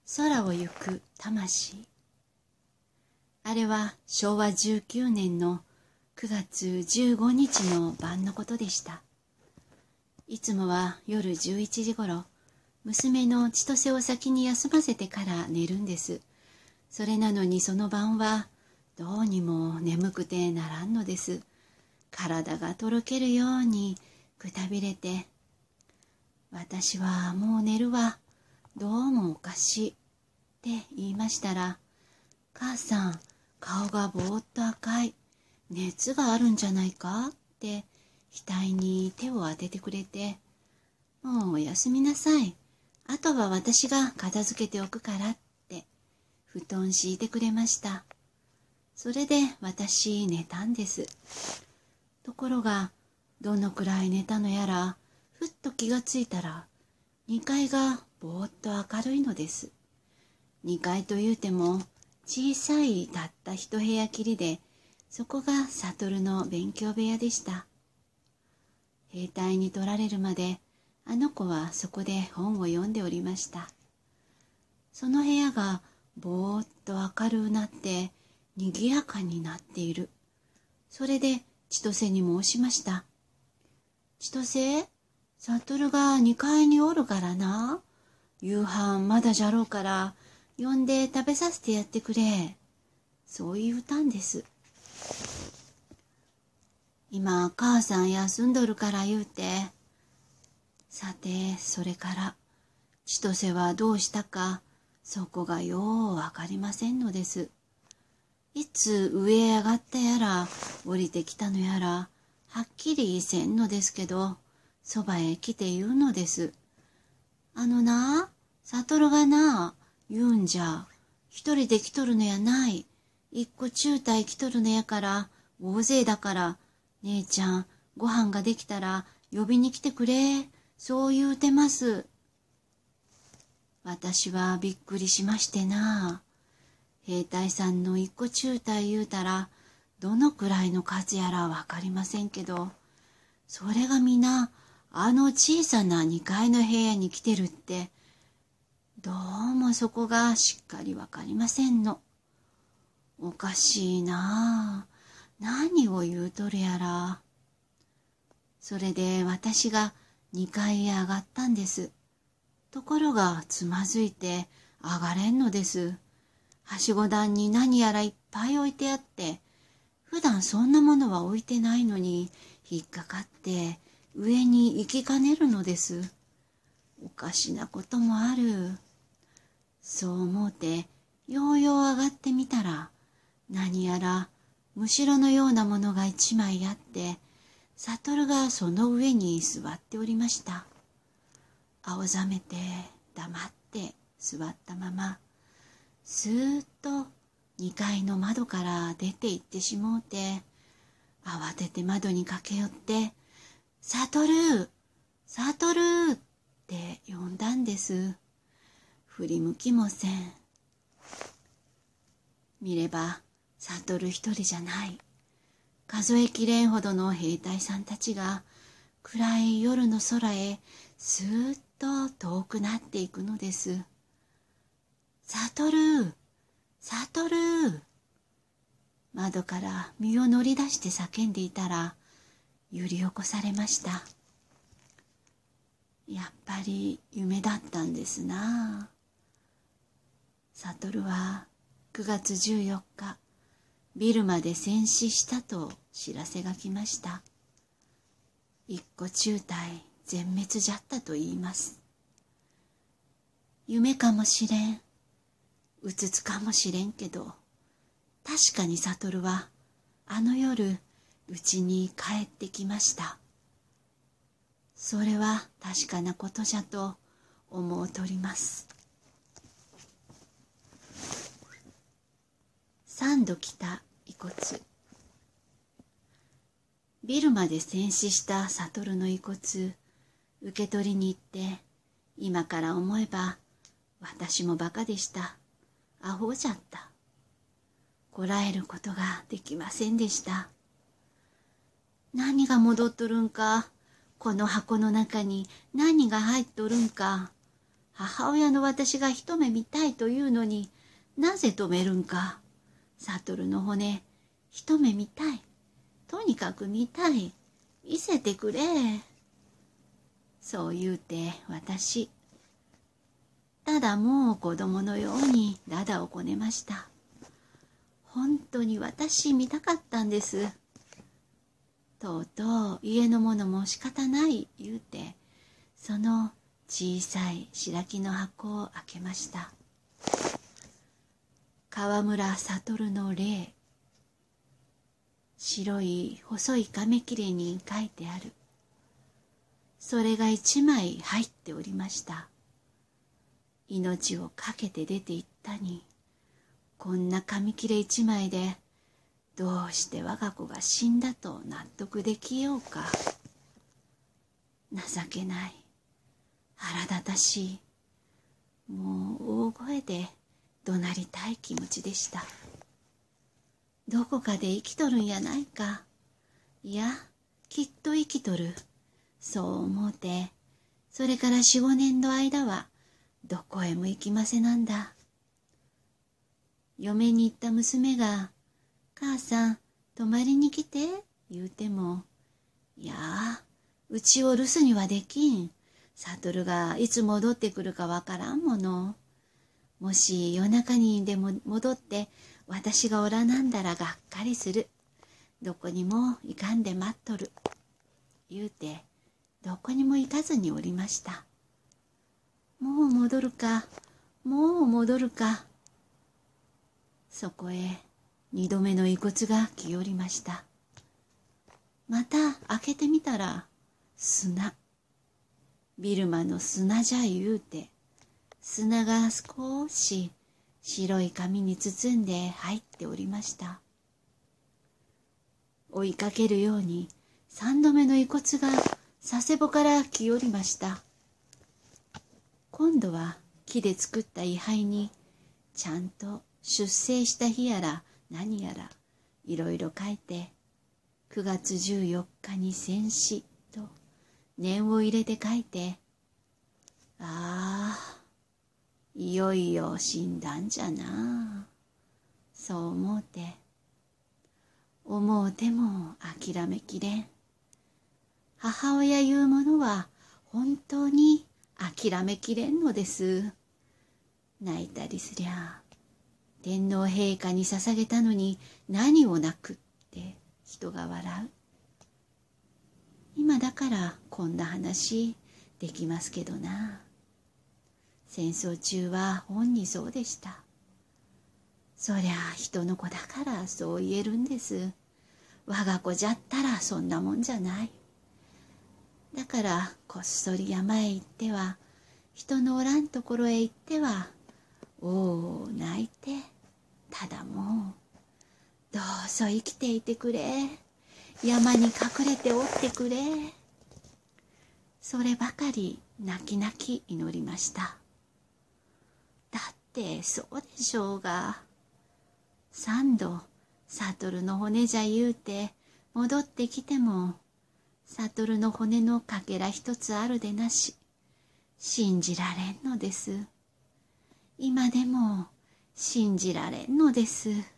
空を行く魂。あれは昭和19年の9月15日の晩のことでした。いつもは夜11時ごろ、娘の千歳を先に休ませてから寝るんです。それなのにその晩はどうにも眠くてならんのです。体がとろけるようにくたびれて、私はもう寝るわ。どうもおかしい。って言いましたら、母さん、顔がぼーっと赤い。熱があるんじゃないかって額に手を当ててくれて、もうおやすみなさい。あとは私が片付けておくからって布団敷いてくれました。それで私寝たんです。ところが、どのくらい寝たのやら、ふっと気がついたら、2階がぼーっと明るいのです。2階というても、小さいたった一部屋きりで、そこが悟の勉強部屋でした。兵隊に取られるまで、あの子はそこで本を読んでおりました。その部屋がぼーっと明るくなって、賑やかになっている。それで千歳に申しました。千歳、悟が2階におるからな。夕飯まだじゃろうから、呼んで食べさせてやってくれ。そう言うたんです。今、母さん休んどるから言うて。さて、それから、千歳はどうしたか、そこがようわかりませんのです。いつ上へ上がったやら、降りてきたのやら、はっきりせんのですけど、そばへ来て言うのです。な、悟がな、言うんじゃ、一人で来とるのやない。一個中隊来とるのやから、大勢だから、姉ちゃん、ご飯ができたら呼びに来てくれ。そう言うてます。私はびっくりしましてな。兵隊さんの一個中隊言うたら、どのくらいの数やらわかりませんけど、それが皆、小さな2階の部屋に来てるって、どうもそこがしっかりわかりませんの。おかしいなあ。何を言うとるやら。それで私が2階へ上がったんです。ところがつまずいて上がれんのです。はしご段に何やらいっぱい置いてあって、普段そんなものは置いてないのに引っかかって上に行きかねるのです。おかしなこともある。そう思うてようよう上がってみたら、何やらむしろのようなものが一枚あって、悟がその上に座っておりました。青ざめて黙って座ったまま、スーッと2階の窓から出て行ってしもうて、慌てて窓に駆け寄って、悟って呼んだんです。振り向きもせん。見れば悟一人じゃない。数えきれんほどの兵隊さんたちが暗い夜の空へスーッと遠くなっていくのです。悟、窓から身を乗り出して叫んでいたら、揺り起こされました。やっぱり夢だったんですな。悟は9月14日、ビルマで戦死したと知らせが来ました。一個中隊全滅じゃったと言います。夢かもしれん、うつつかもしれんけど、確かに悟はあの夜うちに帰ってきました。それは確かなことじゃと思うとります。3度来た遺骨。ビルマで戦死した悟の遺骨、受け取りに行って、今から思えば私もバカでした。アホじゃった。こらえることができませんでした。何が戻っとるんか、この箱の中に何が入っとるんか、 母親の私が一目見たいというのに、なぜ止めるんか。悟の骨、一目見たい。とにかく見たい。見せてくれ。そう言うて私、ただもう子供のようにだだをこねました。本当に私見たかったんです。とうとう家の者も仕方ない言うて、その小さい白木の箱を開けました。河村悟の霊。白い細い紙切れに書いてある。それが一枚入っておりました。命をかけて出て行ったに、こんな紙切れ一枚でどうして我が子が死んだと納得できようか。情けない、腹立たしい、もう大声で怒鳴りたい気持ちでした。どこかで生きとるんやないか。いや、きっと生きとる。そう思うて、それから4、5年の間はどこへも行きませなんだ。嫁に行った娘が、母さん、泊まりに来て、言うても、いやあ、うちを留守にはできん。悟がいつ戻ってくるかわからんもの。もし夜中にでも戻って私がおらなんだらがっかりする。どこにも行かんで待っとる。言うて、どこにも行かずにおりました。もう戻るか、もう戻るか。そこへ2度目の遺骨が来よりました。また開けてみたら砂。ビルマの砂じゃ言うて、砂が少し白い紙に包んで入っておりました。追いかけるように3度目の遺骨が佐世保から来よりました。今度は木で作った位牌にちゃんと出征した日やら何やらいろいろ書いて、9月14日に戦死と念を入れて書いて、ああ、いよいよ死んだんじゃな。そう思うても諦めきれん。母親いうものは本当に諦めきれんのです。泣いたりすりゃ、天皇陛下に捧げたのに何を泣くって人が笑う。今だからこんな話できますけどな。戦争中は本にそうでした。そりゃ人の子だからそう言えるんです。我が子じゃったらそんなもんじゃない。だからこっそり山へ行っては、人のおらんところへ行っては、おお泣いて、ただもう、どうぞ生きていてくれ。山に隠れておってくれ。そればかり泣き泣き祈りました。だってそうでしょうが。3度悟の骨じゃ言うて戻ってきても、悟の骨のかけら一つあるでなし、信じられんのです。今でも信じられんのです。